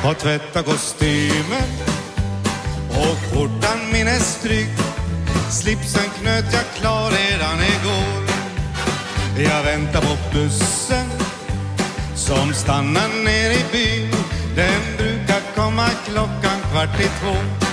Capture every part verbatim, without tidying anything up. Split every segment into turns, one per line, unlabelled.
har tvättat kostymen och skjortan min är stryk. Slipsen knöt jag klar redan igår. Jag väntar på bussen som stannar ner i byn. Den brukar komma klockan kvart i två.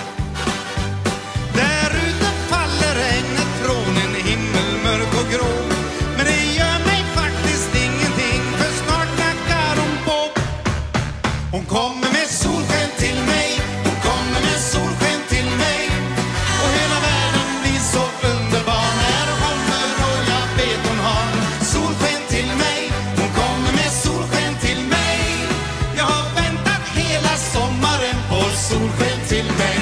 Där ute faller regnet från en himmel mörk och grå. Men det gör mig faktiskt ingenting, för snart knackar hon på. Hon kommer med solsken till mig, hon kommer med solsken till mig. Och hela världen blir så underbar när hon kommer, och jag vet hon har solsken till mig. Hon kommer med solsken till mig. Jag har väntat hela sommaren på solsken till mig.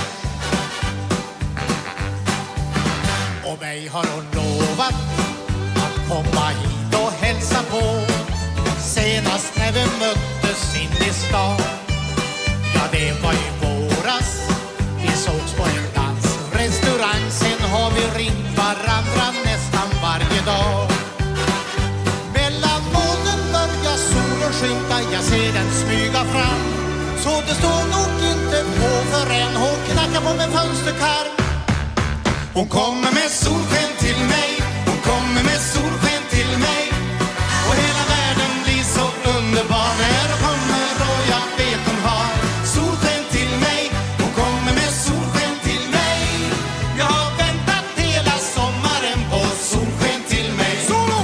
Och mig har hon lovat att komma hit och hälsa på. Senast när vi möttes in i stan, ja det var i våras. Vi sågs på en dansrestaurang. Sen har vi ringt varandra nästan varje dag. Mellan molnen börjar solen skymta, jag ser den smyga fram. Så det står nog inte på förrän hon knackar på min fönsterkarm. Hon kommer med solsken till mig, hon kommer med solsken till mig. Och hela världen blir så underbar när hon kommer, och jag vet hon har solsken till mig. Hon kommer med solsken till mig. Jag har väntat hela sommaren på solsken till mig. Solo!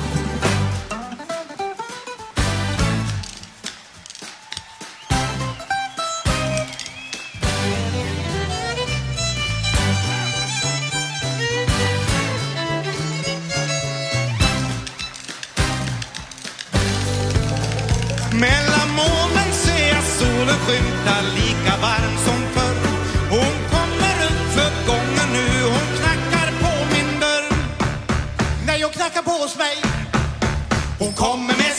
Mellan molnen ser jag solen skymta, lika varm som förr. Hon kommer ut för gången nu, hon knackar på min dörr. Nej, hon knackar på hos mig. Hon kommer med